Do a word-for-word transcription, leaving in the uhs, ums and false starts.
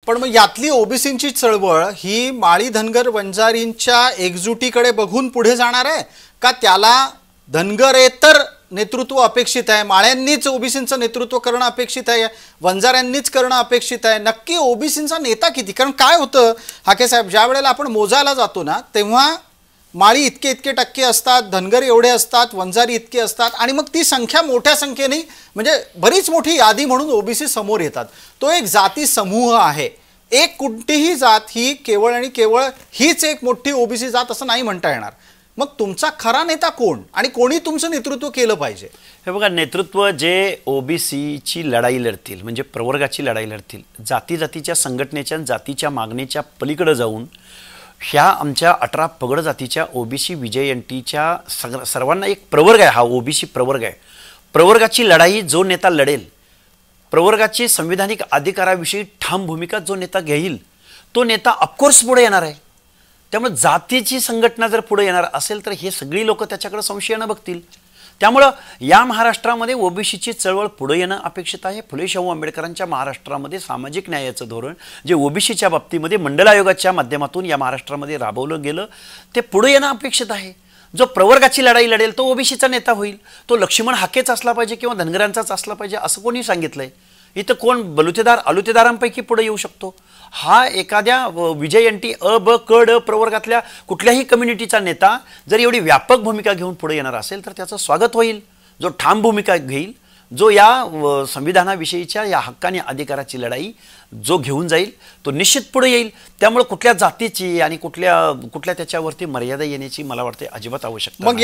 पण मग यातली ओबीसींची चळवळ ही माळी धनगर वंजारींच्या एकजुटीकडे बघून पुढे जाणार आहे का त्याला धनगरेतर नेतृत्व अपेक्षित आहे, माळ्यांनीच ओबीसींचं नेतृत्व करणं अपेक्षित आहे, वंजाऱ्यांनीच करणं अपेक्षित आहे? नक्की ओबीसींचा नेता किती? कारण काय होतं हाके साहेब, ज्या वेळेला आपण मोजायला जातो ना तेव्हा माळी इतके इतके टक्के असतात, धनगर एवढे असतात, वंजारी इतके असतात आणि मग ती संख्या मोठ्या संख्येने म्हणजे बरीच मोठी यादी म्हणून ओबीसी समोर येतात. तो एक जाती समूह आहे. एक कोणतीही जात ही केवळ आणि केवळ हीच एक मोठी ओबीसी जात असं नाही म्हणता येणार. मग तुमचा खरा नेता कोण आणि कोणी तुमचं नेतृत्व केलं पाहिजे? हे बघा, नेतृत्व जे ओबीसीची लढाई लढतील म्हणजे प्रवर्गाची लढाई लढतील, जाती जातीच्या संघटनेच्या जातीच्या मागणीच्या पलीकडे जाऊन ह्या आमच्या अठरा पगड जातीच्या ओबीसी विजयंतीच्या सग सर्वांना एक प्रवर्ग आहे, हा ओबीसी प्रवर्ग आहे. प्रवर्गाची लढाई जो नेता लढेल, प्रवर्गाची संविधानिक अधिकाराविषयी ठाम भूमिका जो नेता घेईल तो नेता ऑफकोर्स पुढे येणार आहे. त्यामुळे जातीची संघटना जर पुढे येणार असेल तर हे सगळी लोक त्याच्याकडे संशयानं बघतील. त्यामुळं या महाराष्ट्रामध्ये ओबीसीची चळवळ पुढे येणं अपेक्षित आहे. फुले शाहू आंबेडकरांच्या महाराष्ट्रामध्ये सामाजिक न्यायाचं धोरण जे ओबीसीच्या बाबतीमध्ये मंडल आयोगाच्या माध्यमातून या महाराष्ट्रामध्ये राबवलं गेलं ते पुढे येणं अपेक्षित आहे. जो प्रवर्गाची लढाई लढेल तो ओबीसीचा नेता होईल. तो लक्ष्मण हाकेच असला पाहिजे किंवा धनगरांचाच असला पाहिजे असं कोणी सांगितलंय? इथं कोण बलुतेदार अलुतेदारांपैकी पुढे येऊ शकतो? हा एखाद्या विजयंती अ ब क ड प्रवर्गातल्या कुठल्याही कम्युनिटीचा नेता जर एवढी व्यापक भूमिका घेऊन पुढे येणार असेल तर त्याचं स्वागत होईल. जो ठाम भूमिका घेईल, जो या संविधानाविषयीच्या या हक्काने अधिकाराची लढाई जो घेऊन जाईल तो निश्चित पुढे येईल. त्यामुळे कुठल्या जातीची आणि कुठल्या कुठल्या त्याच्यावरती मर्यादा येण्याची मला वाटते अजिबात आवश्यकता नाही.